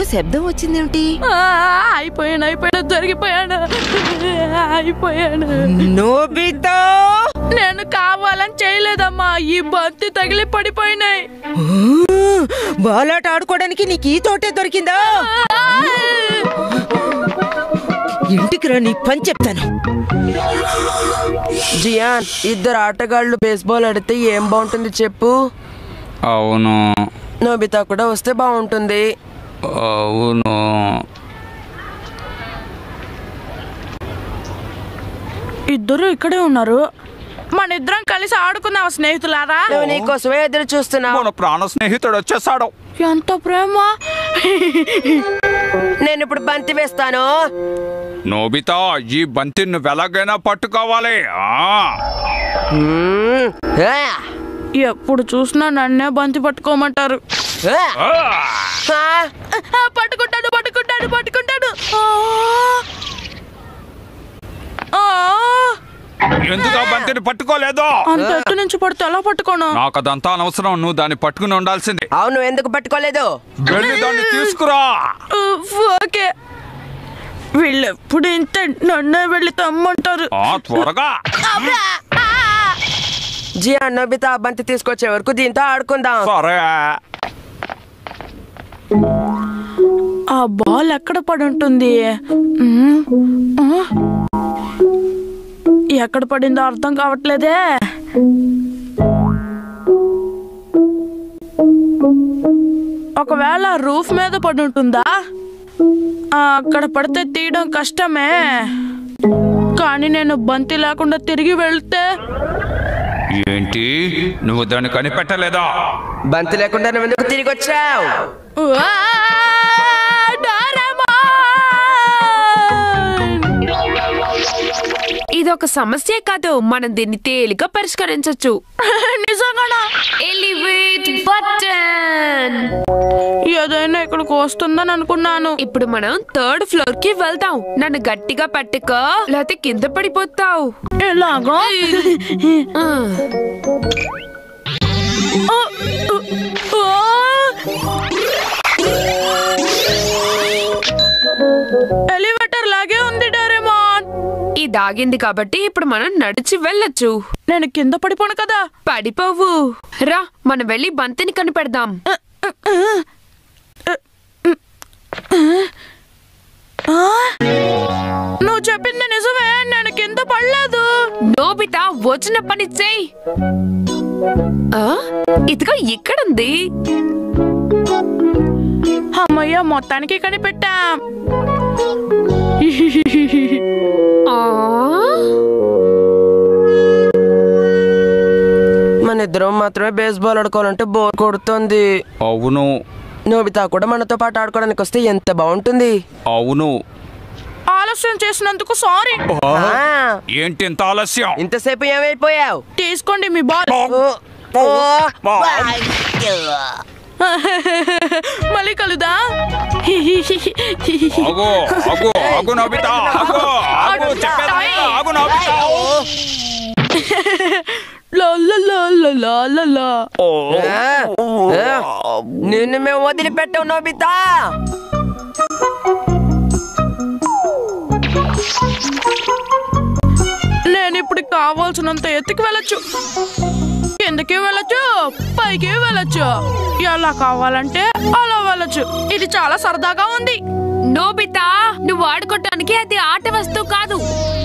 శబ్దం వచ్చిందేమిటి? అయిపోయాను దొరికిపోయాను. నోబితా, నేను కావాలని చేయలేదమ్మా. ఈ బంతి తగిలి పడిపోయినాయి. బాలాట ఆడుకోవడానికి నీకు ఈ తోటే దొరికిందా? ఇంటికి రా, నీ పని చెప్తాను. జియాన్, ఇద్దరు ఆటగాళ్ళు బేస్బాల్ ఆడితే ఏం బాగుంటుంది చెప్పు? అవును. నోబితా కూడా వస్తే బాగుంటుంది. అవును. ఇద్దరు ఇక్కడే ఉన్నారు. మన ఇద్దరం కలిసి ఆడుకున్నావు స్నేహితులారా. నువ్వు నీకోసమే ఎదురు చూస్తున్నావు. మన ప్రాణ స్నేహితుడు వచ్చేసాడు. ఎంత ప్రేమ. నేను ఇప్పుడు బంతి వేస్తాను. నోబితా, ఈ బంతి నువ్వు ఎలాగైనా పట్టుకోవాలి. ఎప్పుడు చూసినా నన్నే బంతి పట్టుకోమంటారు. పట్టుకుంటాడు పట్టుకుంటాడు పట్టుకుంటాడు. ఎందుకు ఆ బంతిని పట్టుకోలేదు? అంత ఎత్తు నుంచి పడితే ఎలా పట్టుకోను? నాకు అదంతా అనవసరం. నువ్వు దాన్ని పట్టుకుని ఉండాల్సింది. అవును, ఎందుకు పట్టుకోలేదు? వెళ్ళి దాన్ని తీసుకురా. ఓకే. వీళ్ళెప్పుడు ఇంత నన్నే వెళ్ళి తమ్మంటారు. త్వరగా. జియాన్, నోబితా బంతి తీసుకొచ్చే వరకు దీంతో ఆడుకుందాం. సరే. ఆ బాల్ ఎక్కడ పడి ఉంటుంది? ఎక్కడ పడిందో అర్థం కావట్లేదే. ఒకవేళ రూఫ్ మీద పడి ఉంటుందా? అక్కడ పడితే తీయడం కష్టమే. కానీ నేను బంతి లేకుండా తిరిగి వెళ్తే. ఏంటి, నువ్వు దాన్ని కనిపెట్టలేదా? బంతి లేకుండా నువ్వు ఎందుకు తిరిగి వచ్చావు? ఇదొక సమస్య కాదు, మనం దీన్ని తేలిక పరిష్కరించొచ్చు. నిజంగానా? Elevate button. ఏదైనా ఇక్కడికి వస్తుందని అనుకున్నాను. ఇప్పుడు మనం 3rd ఫ్లోర్ కి వెళ్దాం. నన్ను గట్టిగా పట్టుకో, లేకపోతే కింద పడిపోతావు. ఎలాగో? ఎలివేటర్ లాగే ఉంది డోరేమోన్. ఇది ఆగింది కాబట్టి ఇప్పుడు మనం నడిచి వెళ్ళొచ్చు. నేను కింద పడిపోను కదా? పడిపోవు. రా, మనం వెళ్ళి బంతిని కనిపెడదాం. నువ్వు చెప్పింది నిజమే, నేను కింద పడలేదు. నోబితా, వచ్చిన పని చెయ్యి. ఇదిగో ఇక్కడుంది. అమ్మయ్య, మొత్తానికి కనిపెట్టాం. మన ఇద్దరం మాత్రమే బేస్బాల్ ఆడుకోవాలంటే బోర్ కొడుతుంది. అవును. నోబితా కూడా మనతో పాటు ఆడుకోవడానికి వస్తే ఎంత బాగుంటుంది. అవును. ఆలస్యం చేసినందుకు సారీ. ఏంటి ఇంత ఆలస్యం? ఇంతసేపు ఏమైపోయావు? తీసుకోండి మీ బాల్. మళ్ళీ కలుదా? నోబితా, నిన్ను మేము వదిలిపెట్టావు నోబితా. నేను ఇప్పుడు కావాల్సినంత ఎత్తుకి వెళ్ళొచ్చు, కిందకి వెళ్ళొచ్చు, పైకి వెళ్ళొచ్చు. ఎలా కావాలంటే అలా వెళ్ళొచ్చు. ఇది చాలా సరదాగా ఉంది. నోబితా, నువ్వు ఆడుకోవటానికి అది ఆట వస్తువు కాదు.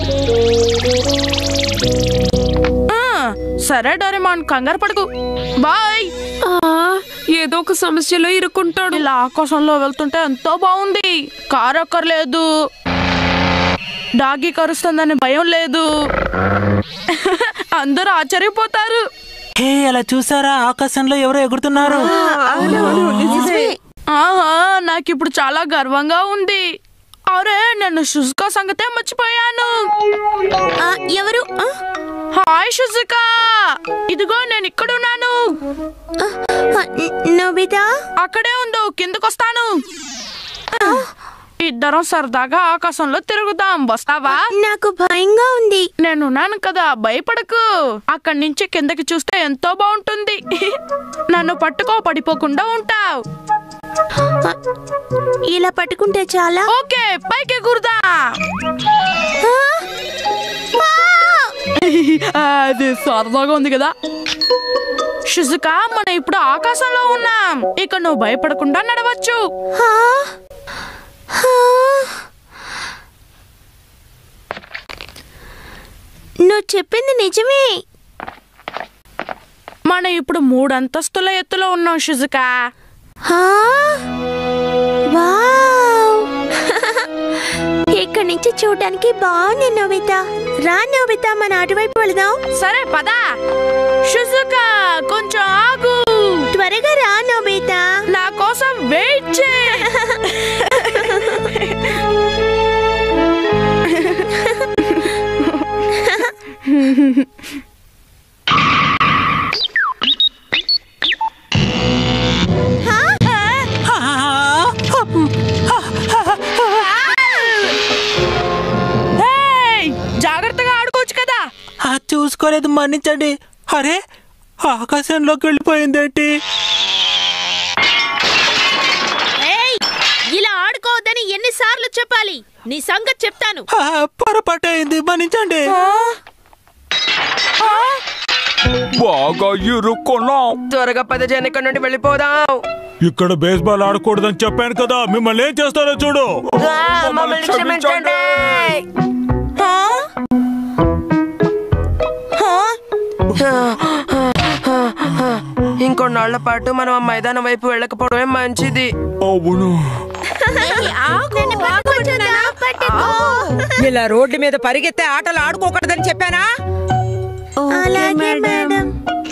సరే డోరేమోన్, కంగారు పడకు. బాయ్. ఏదో ఒక సమస్యలో ఇరుక్కుంటాడు. ఇలా ఆకాశంలో వెళ్తుంటే ఎంతో బాగుంది. కారు అక్కర్లేదు, డాగి కరుస్తుందని భయం లేదు. అందరూ ఆశ్చర్యపోతారు. అలా చూసారా, ఆకాశంలో ఎవరో ఎగురుతున్నారు. నాకు ఇప్పుడు చాలా గర్వంగా ఉంది. అరే, నేను షుజుకా సంగతే మర్చిపోయాను. ఎవరు? హాయ్ షుజుకా, ఇదిగో నేను ఇక్కడున్నాను. నోబితా అక్కడే ఉండు, కిందకొస్తాను. ఇద్దరం సరదాగా ఆకాశంలో తిరుగుదాం, వస్తావా? నాకు భయంగా ఉంది. నేనున్నాను కదా, భయపడకు. అక్కడి నుంచి కిందకి చూస్తే ఎంతో బాగుంటుంది. నన్ను పట్టుకో, పడిపోకుండా ఉంటావు. ఇలా పట్టుకుంటే చాలా. ఓకే పైకి ఎగురుదా. అది సరదాగా ఉంది కదా. షిజుకా మనం ఇప్పుడు ఆకాశంలో ఉన్నాం. ఇక నువ్వు భయపడకుండా నడవచ్చు. నువ్వు చెప్పింది నిజమే. మనం ఇప్పుడు 3 అంతస్తుల ఎత్తులో ఉన్నాం షిజుకా. ఇక్కడి నుంచి చూడడానికి బాగుంది నోబితా. రా నోబితా, మన అటువైపు వెళదాం. సరే పదా. షిజుకా కొంచెం ఆగు. త్వరగా రా నోబితా. నా కోసం వెయిట్ చేయి. జాగ్రత్తగా ఆడుకోవచ్చు కదా. చూసుకోలేదు, మన్నించండి. అరే ఆకాశంలోకి వెళ్ళిపోయిందేంటి? ఇలా ఆడుకోవద్దని ఎన్నిసార్లు చెప్పాలి? నీ సంగతి చెప్తాను. పొరపాటు అయింది, మన్నించండి. బాగా ఇరుక్కున్నాం. త్వరగా 10 జన ఇక్కడ నుండి వెళ్ళిపోదాం. ఇక్కడ బేస్బాల్ ఆడకూడదని చెప్పాను కదా, మిమ్మల్ని ఏం చేస్తారో చూడు. మమ్మల్ని క్షమించండి. ఇంకొన్నాళ్ల పాటు మనం ఆ మైదానం వైపు వెళ్ళకపోవడమే మంచిది. అవును. ఇలా రోడ్డు మీద పరిగెత్తే ఆటలు ఆడుకోకూడదని చెప్పానా? అలాగే మేడం.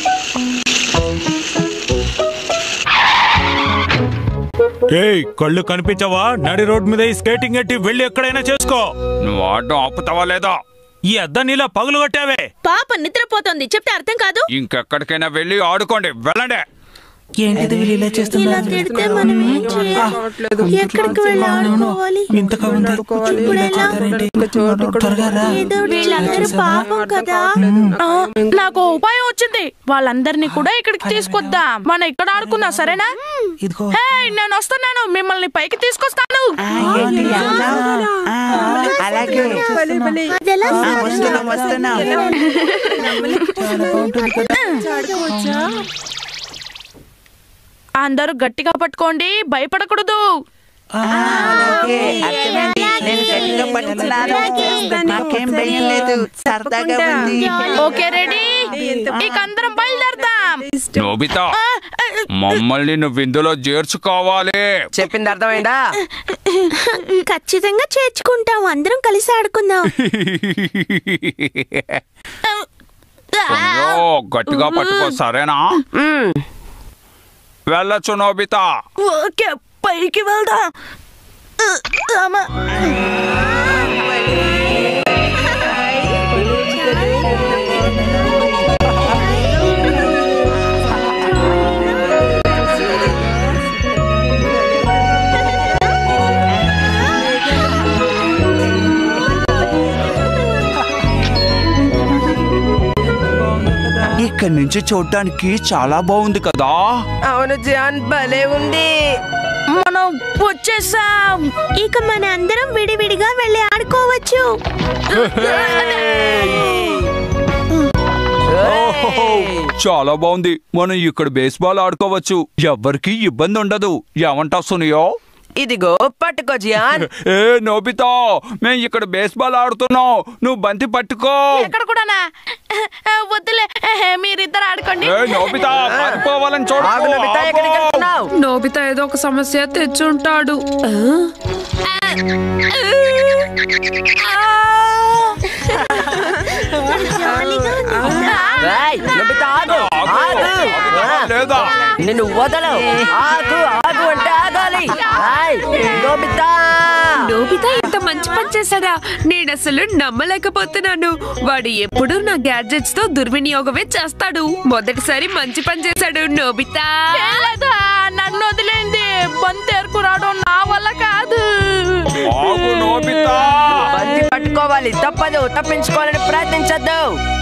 ఏయ్, కళ్ళు కనిపించవా? నడి రోడ్ మీద ఈ స్కేటింగ్ ఎట్టి వెళ్ళి ఎక్కడైనా చేసుకో. నువ్వు ఆడడం ఆపుతావా లేదా? ఈ అద్దానిలా పగులు కొట్టావే. పాప నిద్రపోతుంది, చెప్తే అర్థం కాదు. ఇంకెక్కడికైనా వెళ్ళి ఆడుకోండి, వెళ్ళండి. ఏంటిది వీళ్ళు ఇలా ఇలా చేస్తున్నారు? తిడితే మనం ఏం చేయాలి? ఎక్కడికి వెళ్ళి ఆడుకోవాలి? ఇంతగా ఉంది. ఇప్పుడు ఎలా? త్వరగా రా. వీళ్ళందరూ పాపం కదా. నాకు ఉపాయం వచ్చింది. వాళ్ళందరినీ కూడా ఇక్కడికి తీసుకొద్దాం. మనం ఇక్కడ ఆడుకుందాం, సరేనా? ఇదిగో హే, నేను వస్తున్నాను. మిమ్మల్ని పైకి తీసుకొస్తాను. అలాగే అదెలా వస్తున్నా. అందరూ గట్టిగా పట్టుకోండి, భయపడకూడదు. Okay ready? ఇక అందరం బయలుదేరదాం. నోబితా, మమ్మల్ని నువ్వు ఇందులో చేర్చుకోవాలి. చెప్పింది అర్థమైందా? ఖచ్చితంగా చేర్చుకుంటాం. అందరం కలిసి ఆడుకుందాం. కొంచెం గట్టిగా పట్టుకో, సరేనా? వెళ్ళొచ్చు నోబితా. ఓకే, పైకి వెళ్దాం. ఇక్కడి నుంచి చూడటానికి చాలా బాగుంది కదా. అవును జాన్, భలే ఉంది. మనం వచ్చేసాం. ఇక మన అందరం విడివిడిగా వెళ్ళి ఆడుకోవచ్చు. చాలా బాగుంది. మనం ఇక్కడ బేస్బాల్ ఆడుకోవచ్చు, ఎవ్వరికి ఇబ్బంది ఉండదు. ఏమంటావు సునియో? ఇదిగో పట్టుకో జియాన్. ఏ నోబితా, మేము ఇక్కడ బేస్బాల్ ఆడుతున్నాం, నువ్వు బంతి పట్టుకో. ఎక్కడ కూడానా? వద్దులే, మీరిద్దరు ఆడుకోండి. ఏ నోబితా, పారిపోవాలని చూడు. ఆగు నోబితా, ఎక్కడికి వెళ్తున్నావ్? నోబితా ఏదో ఒక సమస్య తెచ్చుంటాడు. ఏయ్, నోబితా ఆగు, ఆగు. లేదా నిన్ను వదలు. ఆగు, ఆగు అంటే ఆగాలి. ఏయ్, నోబితా. నోబితా ఇంత మంచి పని చేశాడా? నేను అసలు నమ్మలేకపోతున్నాను. వాడు ఎప్పుడు నా గ్యాడ్జెట్స్ తో దుర్వినియోగమే చేస్తాడు. మొదటిసారి మంచి పని చేశాడు నోబితా. లేదా నన్ను వదిలేంది. బంతి ఏరుకురావడం నా వల్ల కాదు. ఆగు నోబితా. బంతి పట్టుకోవాలి, తప్పదు. తప్పించుకోవాలని ప్రయత్నించద్దు.